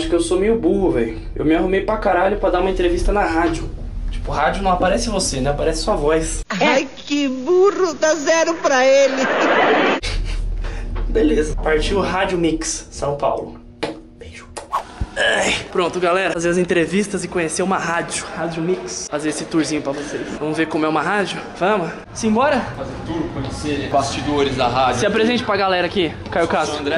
acho que eu sou meio burro, velho. Eu me arrumei pra caralho pra dar uma entrevista na rádio. Tipo, rádio não aparece você, né? Aparece sua voz. Ai, que burro, dá 0 pra ele. Beleza. Partiu Rádio Mix, São Paulo. Beijo. Ai, pronto, galera. Fazer as entrevistas e conhecer uma rádio. Rádio Mix. Fazer esse tourzinho pra vocês. Vamos ver como é uma rádio? Vamos? Simbora? Fazer tour, conhecer bastidores da rádio. Se apresente pra galera aqui, Caio Castro. Sou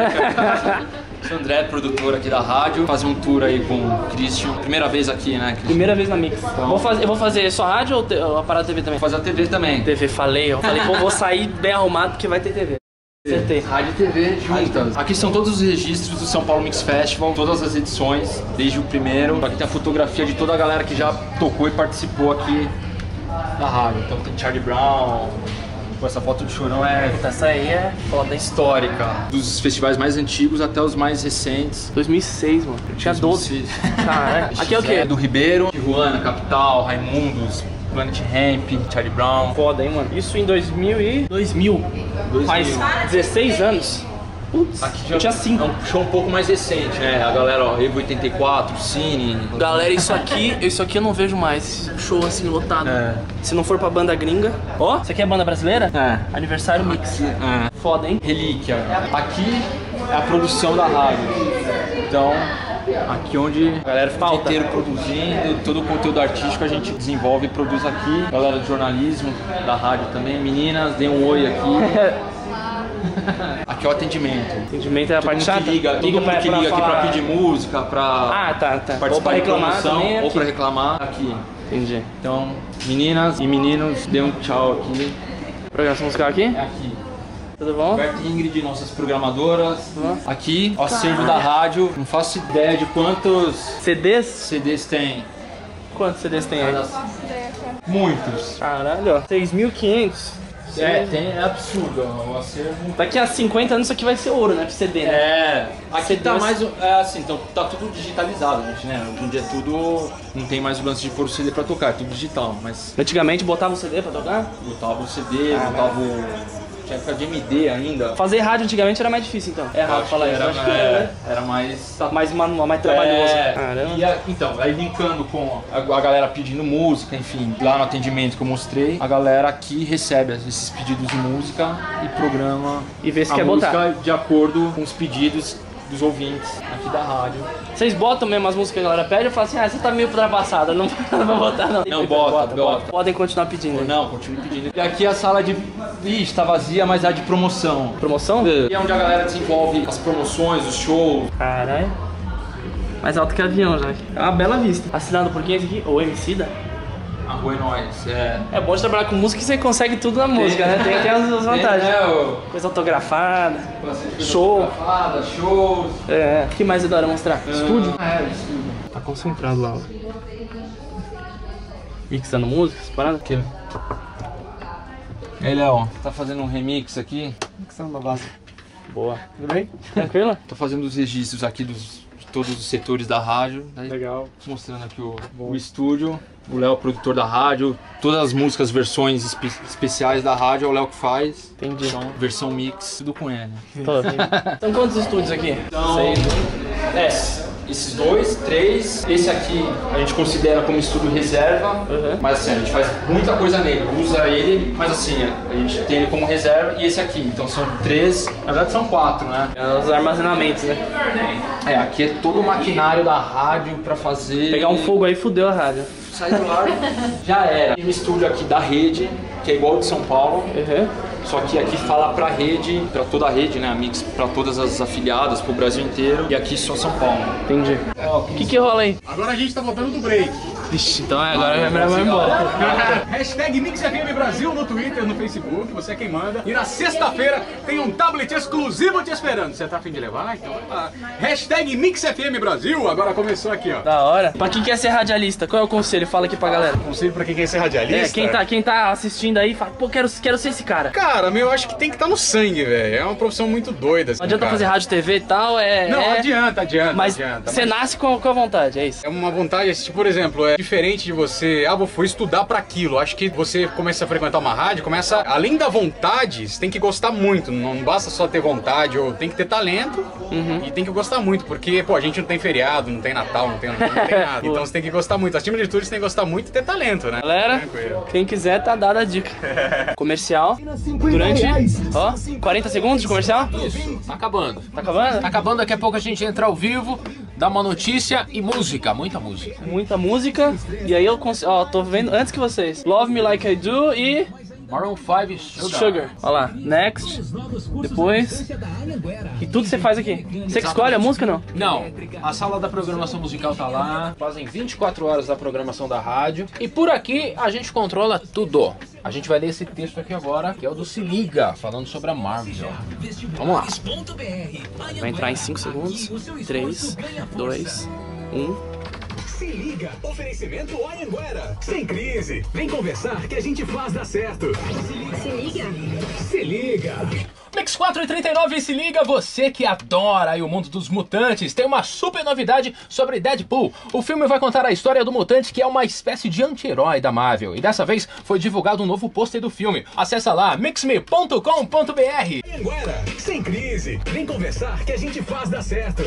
o André, produtor aqui da rádio. Fazer um tour aí com o Christian. Primeira vez aqui, né, Christian? Primeira vez na Mix. Então, eu vou fazer só rádio ou a parada TV também? Vou fazer a TV também. TV, falei. Eu falei, pô, vou sair bem arrumado porque vai ter TV. Acertei. Rádio e TV juntas. Aqui são todos os registros do São Paulo Mix Festival, todas as edições, desde o primeiro. Aqui tem a fotografia de toda a galera que já tocou e participou aqui da rádio. Então tem Charlie Brown. Pô, essa foto de Chorão Essa aí é foda, histórica. Dos festivais mais antigos até os mais recentes. 2006, mano. Eu tinha 12. Caralho. Aqui é o quê? É do Ribeiro, Tijuana, Capital, Raimundos, Planet Ramp, Charlie Brown. Foda, hein, mano. Isso em 2000. Faz 16 anos. Putz, aqui já eu tinha 5. É um show um pouco mais recente, né? A galera, ó, Evo 84, Cine. Galera, isso aqui eu não vejo mais. Show assim, lotado. É. Se não for pra banda gringa. Ó, isso aqui é banda brasileira? É. Aniversário Mix. É. Foda, hein? Relíquia. Aqui é a produção da rádio. Então, aqui onde a galera fica o dia inteiro produzindo, todo o conteúdo artístico a gente desenvolve e produz aqui. Galera de jornalismo, da rádio também. Meninas, dê um oi aqui. Aqui é o atendimento. Atendimento é a parte chata? Todo mundo que liga aqui pra pedir música, pra tá. Participar Ou pra reclamar de promoção, também ou aqui. pra reclamar aqui. Entendi. Então, meninas e meninos, dê um tchau aqui. Programação musical aqui? É aqui. Tudo bom? Roberto e Ingrid, nossas programadoras. Aqui, o acervo da rádio. Não faço ideia de quantos CDs tem. Quantos CDs tem aí? Muitos. Caralho, ó. 6.500. É absurdo o acervo. Daqui a 50 anos isso aqui vai ser ouro, né? Pro CD, né? Aqui CDs. tá mais, assim, então tá tudo digitalizado, gente, né? Hoje em dia tudo, não tem mais o lance de pôr o CD pra tocar, é tudo digital, mas... Antigamente botava o CD pra tocar? Botava o CD, botava o... Tinha época de MD ainda. Fazer rádio antigamente era mais difícil, então. É errado falar isso. Acho que era mais... mais manual, mais trabalhoso. Caramba. Então, aí linkando com a galera pedindo música, enfim, lá no atendimento que eu mostrei, a galera aqui recebe esses pedidos de música e programa e vê se quer música botar de acordo com os pedidos dos ouvintes aqui da rádio. Vocês botam mesmo as músicas que a galera pede? Eu falo assim, você tá meio ultrapassada, não vou botar não. Não, bota. Podem continuar pedindo. Não, continue pedindo. E aqui a sala de... Ixi, tá vazia, mas é a de promoção. Promoção? E é onde a galera desenvolve as promoções, os shows. Caralho. Mais alto que avião já. É uma bela vista. Assinado por quem esse aqui? Ou Emicida? A rua é nóis. É bom de trabalhar com música que você consegue tudo na música, né? Tem as vantagens. Coisa autografada, show. Shows. O que mais você adora mostrar? Estúdio? Estúdio. Tá concentrado lá, ó. Mixando músicas, parada? Aqui. Ele é, ó, tá fazendo um remix aqui. Mixando uma base. Boa. Tudo bem? Tranquilo? Tô fazendo os registros aqui de todos os setores da rádio. Legal. Mostrando aqui o estúdio. O Léo, produtor da rádio. Todas as músicas, versões especiais da rádio, é o Léo que faz. Entendi. Então, versão mix, tudo com ele. Então quantos estúdios aqui? Então, 6. Esses 2, 3. Esse aqui a gente considera como estúdio reserva. Mas assim, a gente faz muita coisa nele. Usa ele, mas assim, a gente tem ele como reserva. E esse aqui. Então são 3. Na verdade são 4, né? Os armazenamentos, né? Aqui é todo o maquinário da rádio pra fazer... Pegar um fogo aí, fudeu a rádio. Sai do ar, já era. Tem um estúdio aqui da rede, que é igual ao de São Paulo. Só que aqui fala pra rede, pra toda a rede, né? A Mix pra todas as afiliadas, pro Brasil inteiro. E aqui só São Paulo. Entendi. O que rola aí? Agora a gente tá voltando do break. Vixe, então agora vai embora. Hashtag MixFM Brasil no Twitter, no Facebook, você é quem manda. E na sexta-feira tem um tablet exclusivo te esperando. Você tá a fim de levar? Então vai lá. Hashtag MixFM Brasil, agora começou aqui, ó. Da hora. Pra quem quer ser radialista, qual é o conselho? Fala aqui pra galera. Conselho pra quem quer ser radialista? Quem tá assistindo aí, fala, pô, quero ser esse cara. Cara, eu acho que tem que estar no sangue, velho. É uma profissão muito doida. Assim, não adianta fazer rádio, TV e tal, Não, adianta. Mas você nasce com a vontade, é isso? É uma vontade, tipo, por exemplo, diferente de você, vou estudar pra aquilo. Acho que você começa a frequentar uma rádio, além da vontade, você tem que gostar muito. Não basta só ter vontade, ou tem que ter talento e tem que gostar muito, porque, pô, a gente não tem feriado, não tem Natal, não tem nada. Então você tem que gostar muito. Acima de tudo, você tem que gostar muito e ter talento, né? Galera, quem quiser tá dada a dica. Comercial durante, 40 segundos de comercial? Isso, tá acabando. Tá acabando? Tá acabando, daqui a pouco a gente entra ao vivo, dá uma notícia e música, muita música. Muita música. E aí eu tô vendo antes que vocês. Love Me Like I Do e Maroon 5 Sugar. Olha lá, next. Depois. E tudo você faz aqui. Você que escolhe a música, não? Não, a sala da programação musical tá lá. Fazem 24 horas da programação da rádio. E por aqui a gente controla tudo. A gente vai ler esse texto aqui agora, que é o do Se Liga, falando sobre a Marvel. Vamos lá. Vai entrar em 5 segundos. 3, 2, 1. Se liga, oferecimento Anhanguera. Sem crise, vem conversar que a gente faz dar certo. Se liga. Se liga. Mix 4:39, se liga, você que adora aí o mundo dos mutantes, tem uma super novidade sobre Deadpool. O filme vai contar a história do mutante que é uma espécie de anti-herói da Marvel. E dessa vez foi divulgado um novo pôster do filme. Acessa lá, mixme.com.br. Anhanguera, sem crise, vem conversar que a gente faz dar certo.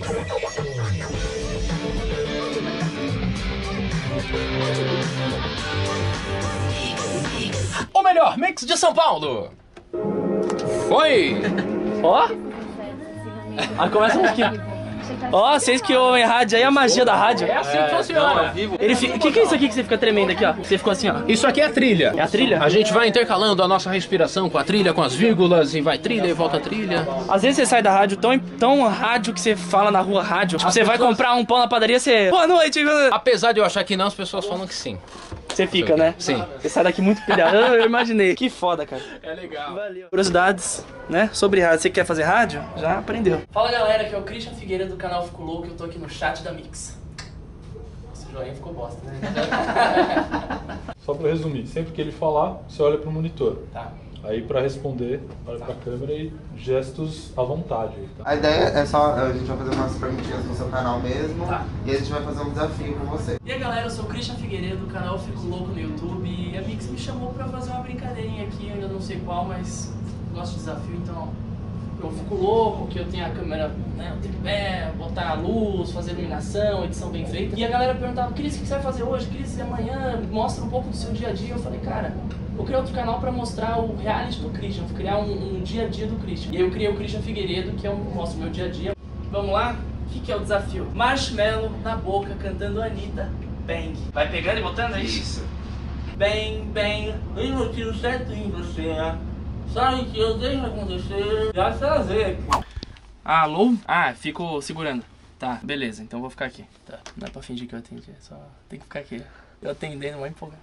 O melhor mix de São Paulo. Foi! Ó! Aí começa a musiquinha. Ó, vocês que ouvem rádio aí, a magia da rádio. É assim que funciona. O que é isso aqui que você fica tremendo aqui, ó? Você ficou assim, ó. Isso aqui é a trilha. É a trilha? A gente vai intercalando a nossa respiração com a trilha, com as vírgulas, e vai trilha e volta trilha. Às vezes você sai da rádio tão rádio que você fala na rua rádio. Tipo, você vai comprar um pão na padaria, você... Boa noite! Apesar de eu achar que não, as pessoas falam que sim. Você fica, né? Sim. Você sai daqui muito pilhado. Eu imaginei. Que foda, cara. É legal. Valeu. Curiosidades, né? Sobre rádio. Você quer fazer rádio? Já aprendeu. Fala, galera, que é o Christian Figueiredo do canal Fico Louco. Eu tô aqui no chat da Mix. Esse joinha ficou bosta, né? Só pra resumir, sempre que ele falar, você olha pro monitor. Tá. Aí pra responder, olha pra câmera e gestos à vontade. Tá? A ideia é só, a gente vai fazer umas perguntinhas no seu canal mesmo, Tá. E a gente vai fazer um desafio com você. E aí, galera, eu sou o Christian Figueiredo do canal Fico Louco no YouTube. E a Mix me chamou pra fazer uma brincadeirinha aqui, eu ainda não sei qual, mas gosto de desafio, então eu fico louco, que eu tenho a câmera, né, o tripé, botar a luz, fazer iluminação, edição bem feita. E a galera perguntava, Cris, o que você vai fazer hoje? Cris, amanhã mostra um pouco do seu dia a dia. Eu falei, cara, vou criar outro canal pra mostrar o reality do Christian, vou criar um dia a dia do Christian. E aí eu criei o Christian Figueiredo, que é mostra o meu dia a dia. Vamos lá? O que é o desafio? Marshmallow na boca, cantando Anitta, bang. Vai pegando e botando aí? Isso. Bang, bang, eu não tiro certo em você, sabe que eu deixo acontecer. Já fazer aqui. Alô? Ah, fico segurando. Tá, beleza, então vou ficar aqui. Tá, não é pra fingir que eu atendi, é só tem que ficar aqui. Eu atendendo, vai empolgar.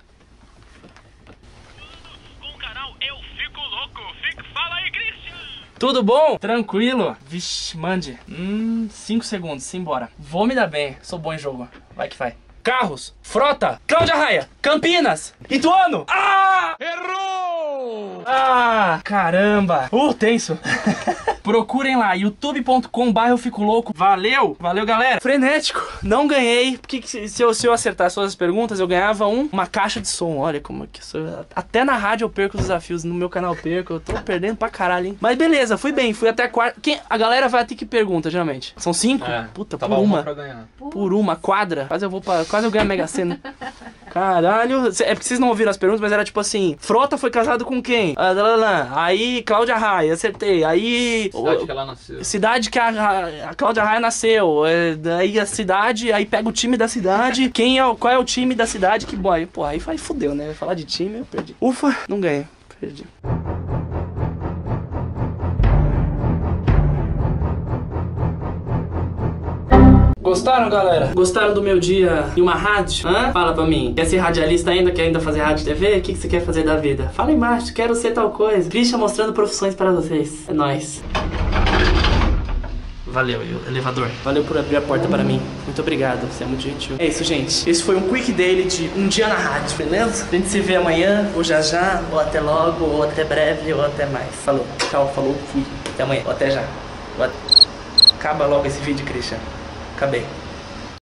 Com o canal Eu Fico Louco. Fala aí, Christian! Tudo bom? Tranquilo? Vixe, mande. 5 segundos, simbora. Vou me dar bem, sou bom em jogo. Vai que vai. Carros, frota, Cláudia Raia, Campinas, Ituano. Ah! Errou! Ah, caramba. Tenso. Procurem lá, youtube.com/eu fico louco. Valeu, valeu, galera. Frenético, não ganhei. Porque se eu acertasse todas as perguntas, eu ganhava uma caixa de som. Olha como que eu sou. Até na rádio eu perco os desafios, no meu canal eu perco. Eu tô perdendo pra caralho, hein. Mas beleza, fui bem, fui até a quarta. A galera vai ter que pergunta, geralmente. São 5? Puta, por uma. Por uma quadra. Quase eu ganho a Mega Sena. Caralho. É porque vocês não ouviram as perguntas, mas era tipo assim: Frota foi casado com quem? Aí Cláudia Raia, acertei. Aí Cidade que ela nasceu. Cidade que a Cláudia Raia nasceu. Daí a cidade, aí pega o time da cidade. Qual é o time da cidade? Que boy. Pô, aí fudeu, né? Falar de time, eu perdi. Ufa, não ganhei. Perdi. Gostaram, galera? Gostaram do meu dia em uma rádio? Fala pra mim. Quer ser radialista ainda? Quer ainda fazer rádio TV? O que você quer fazer da vida? Fala aí embaixo. Quero ser tal coisa. Christian mostrando profissões para vocês. É nóis. Valeu, elevador. Valeu por abrir a porta para mim. Muito obrigado, você é muito gentil. É isso, gente. Esse foi um quick daily de um dia na rádio, beleza? A gente se vê amanhã, ou já, ou até logo, ou até breve, ou até mais. Falou. Tchau, falou, fui. Até amanhã, ou até já. Acaba logo esse vídeo, Christian. Acabei.